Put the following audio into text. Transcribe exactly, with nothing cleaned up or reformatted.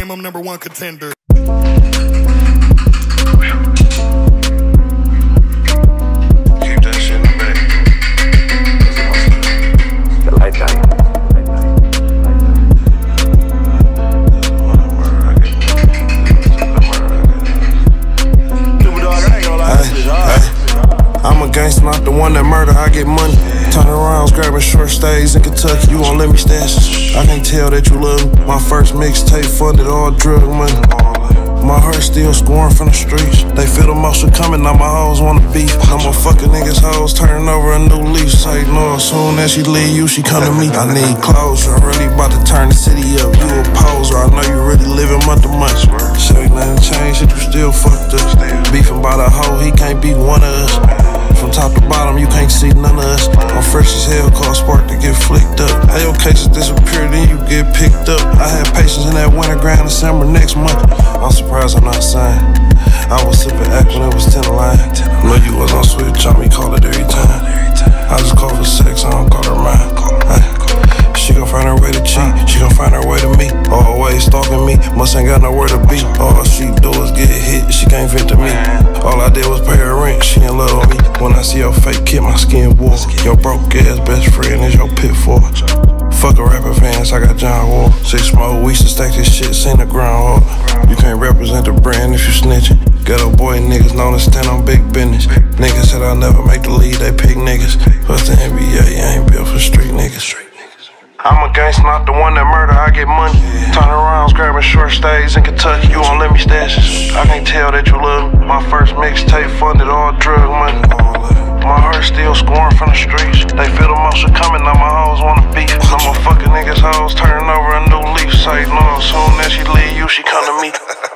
became a number one contender. Keep that shit in the back. The light down. I'm a gangster, not the one that murder, I get money. Turn around, grabbing short stays in Kentucky, you won't let me stash it. I can't tell that you love me. My first mixtape funded all drug money. My heart still scoring from the streets. They feel the motion coming, now my hoes wanna beef. I'm a fucking niggas hoes, turning over a new leaf. Say no, as soon as she leave you, she come to me. I need closure, I'm really about to turn the city up. You a poser, I know you really living month to month. Show you nothing changed, shit, you still fucked up. Beefing by the hoe, he can't be one of us. From top to bottom, you can't see none of us. I'm fresh as hell, call spark to get flicked up. How your cases disappear, then you get picked up. I had patience in that winter ground, December next month. I'm surprised I'm not signed. I was sipping act when it was ten line. Know you was on switch, on me, call it every time. I just call for sex, I don't call her mine. She gon' find her way to cheat, she gon' find her way to me. Always stalking me, must ain't got nowhere to be. All she do is get hit, she can't vent to me. All I did was pay her rent, she in love with me. When I see your fake kid, my skin war. Your broke ass best friend is your pitfall. Fuck a rapper fans, I got John Wall. Six more weeks to stack this shit, seen the ground hard. You can't represent the brand if you snitching. Ghetto boy niggas known to stand on big business. Niggas said I'll never make the league, they pick niggas. Plus the N B A, you ain't built for street niggas. I'm a gangster, not the one that murder, I get money. Turn around, grabbing short stays in Kentucky, you won't let me stash it. I can't tell that you love me. My first mixtape funded all drug money. My heart still scoring from the streets. They feel the motion coming, now my hoes wanna beef. I'm a fucking niggas hoes, turning over a new leaf. Say no, as soon as she leave you, she come to me.